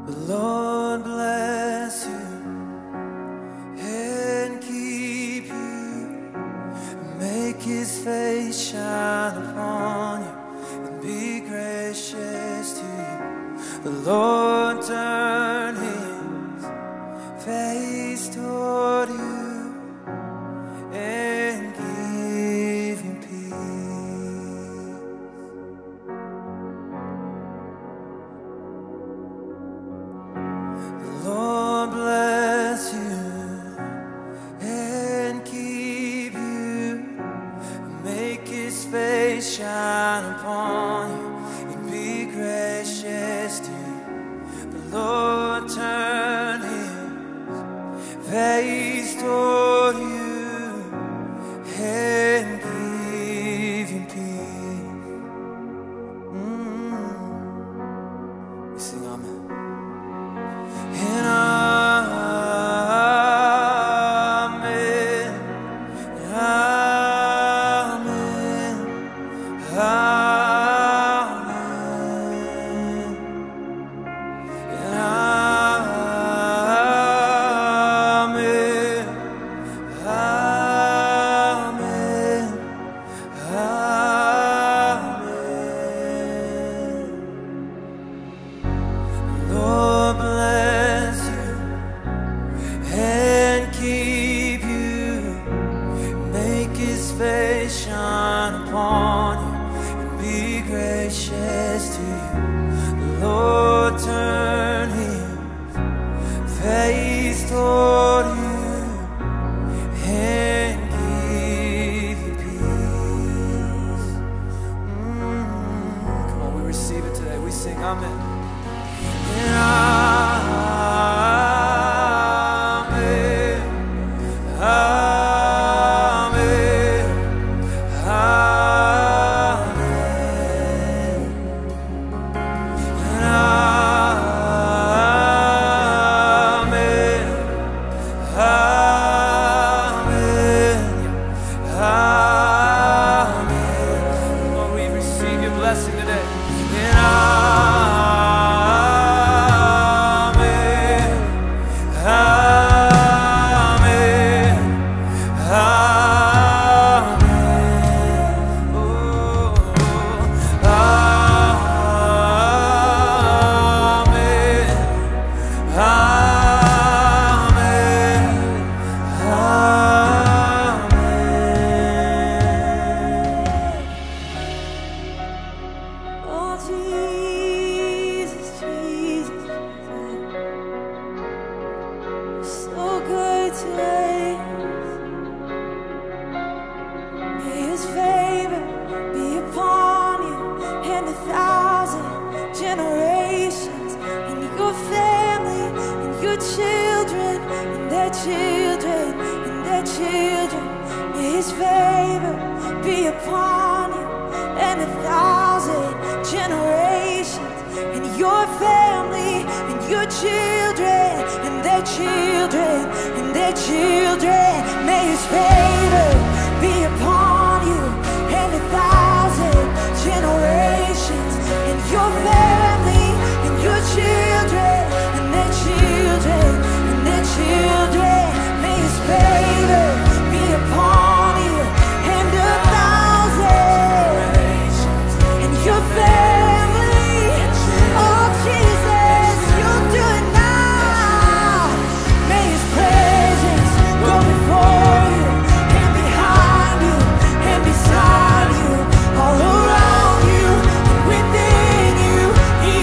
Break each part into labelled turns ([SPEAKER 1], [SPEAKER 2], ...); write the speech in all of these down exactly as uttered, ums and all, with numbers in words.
[SPEAKER 1] The Lord bless you and keep you, and make His face shine upon you and be gracious to you. The Lord turn His face toward you and give you peace. The Lord bless you and keep you, and make His face shine upon you and be gracious to you. The Lord turn His face toward you and give you peace. Mm. We sing amen. And amen, amen, amen, and amen, amen, amen. Lord bless you and keep you, make His face shine upon you and be gracious to you. The Lord turn His face toward you and give you peace. Mm. Come on, we receive it today. We sing amen. And amen, amen, amen, and amen, amen, amen. Lord, we receive your blessing today. And amen, amen, amen. Oh, amen, amen, amen.
[SPEAKER 2] Oh, Jesus, Jesus, so good to us. May His favor be upon you and a thousand generations, and your family, and your children, and their children, and their children. May His favor be upon you and a thousand generations, and your family, and your children, and their children, and their children. May His favor be upon you and a thousand generations, and your family, and your children, and their children, and their children. May His favor be upon you and a thousand, and your family. Oh Jesus, you'll do it now. May His presence go before you and behind you and beside you, all around you and within you. He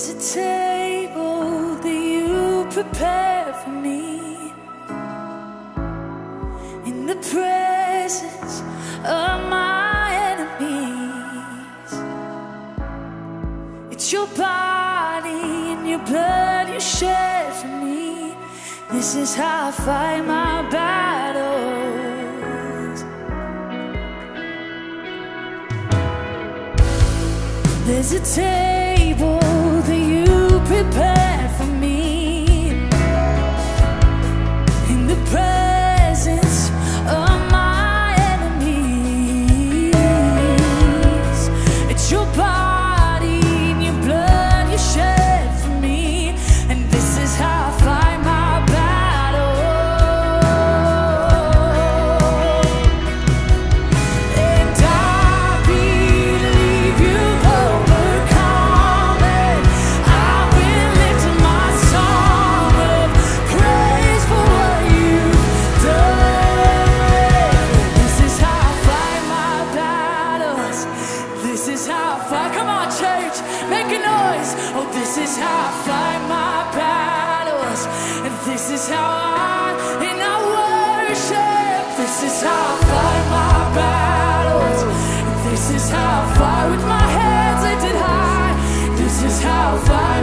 [SPEAKER 2] There's a table that you prepare for me in the presence of my enemies. It's your body and your blood you shed for me. This is how I fight my battles. There's a table that you prepare for me in the presence of my enemies. It's your body and your blood you shed for me, and this is how I fight my battle. And I believe you've overcome it. I will lift my song of praise for what you've done. This is how I fight my battles. This is how I fight. Come on, church, make a noise. Oh, this is how I fight my battles. And this is how I, and I worship. This is how I fight my battles. And this is how I fight with my hands lifted high. This is how I fight.